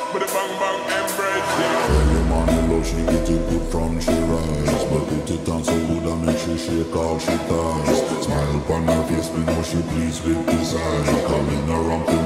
With a bang bang embrace, yeah. Early morning love, she get it good from she rise. But put it on so good and make she shake all she ties. Smile upon her face, we know she pleased with desire. She coming around to